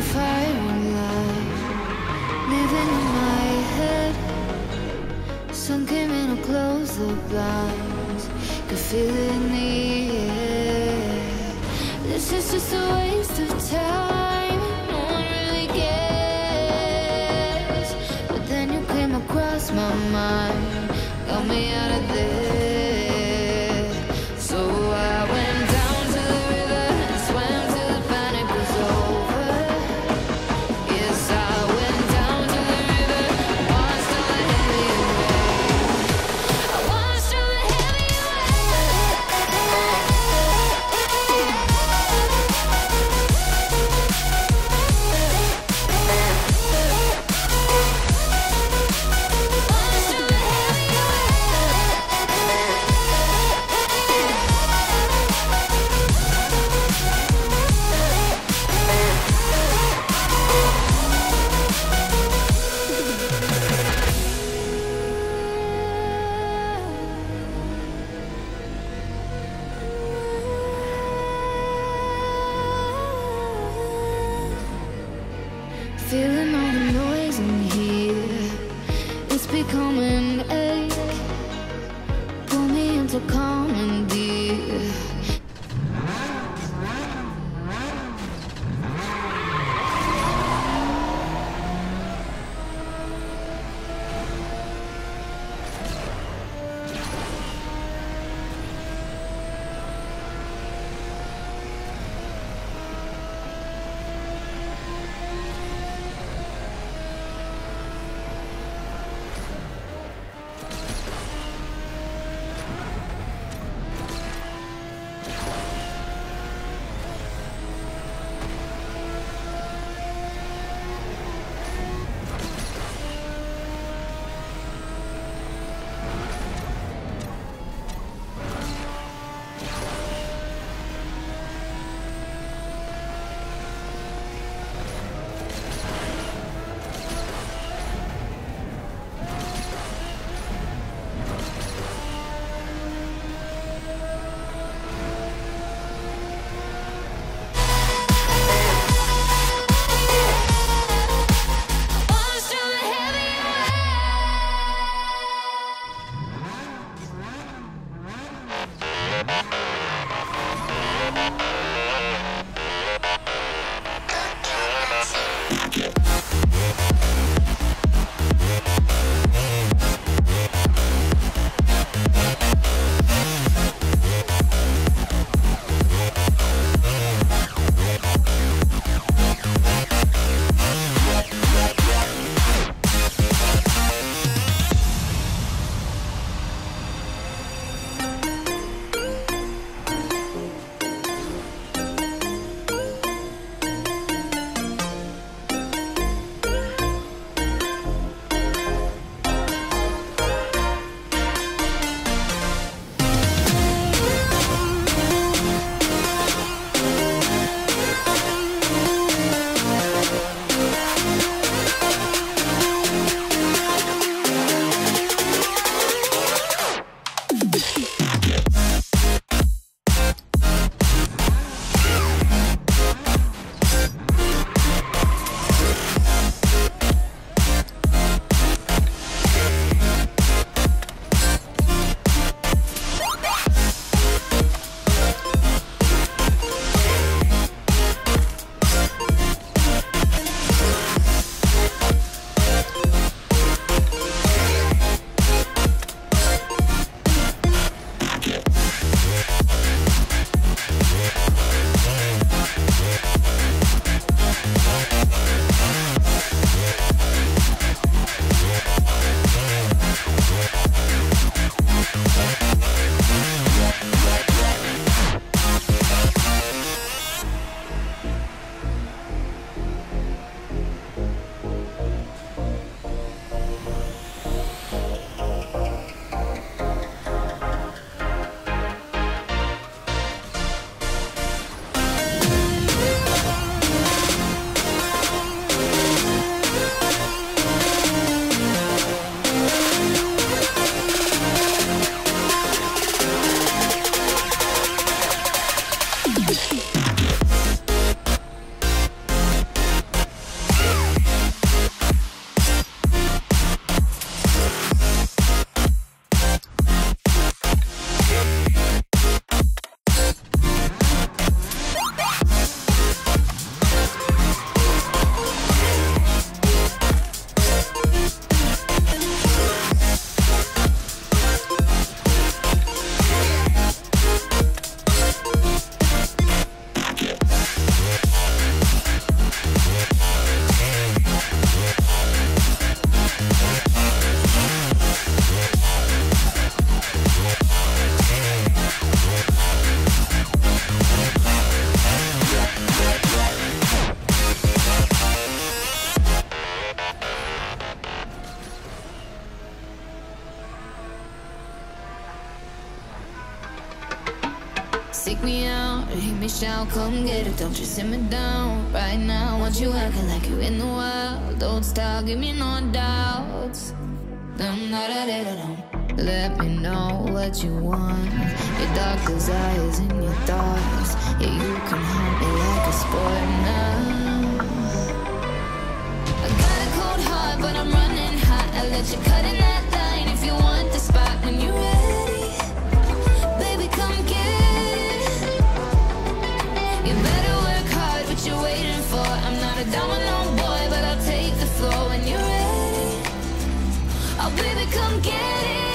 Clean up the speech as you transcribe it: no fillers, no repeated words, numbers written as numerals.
fire and light, living in my head. Sun came in and closed the blinds, could feel it in the air. This is just a waste of time, no one really cares. But then you came across my mind, got me out of there. So I went down to the river and swam till the panic was over. Yes, I went down to the river, watched all the heavy waves. I watched all the heavy feeling all the noise in here. It's becoming ache. Pull me into calm and dear. come get it, don't you sit me down. Right now, want you acting like you in the wild. Don't stop, give me no doubts. Let me know what you want. Your dark desires and your thoughts. Yeah, you can hunt me like a sport now. I got a cold heart, but I'm running hot. I let you cut in that line if you want the spot. When you're ready, baby, come get it. You better work hard, what you're waiting for. I'm not a domino boy, but I'll take the floor when you're ready. Oh, baby, come get it.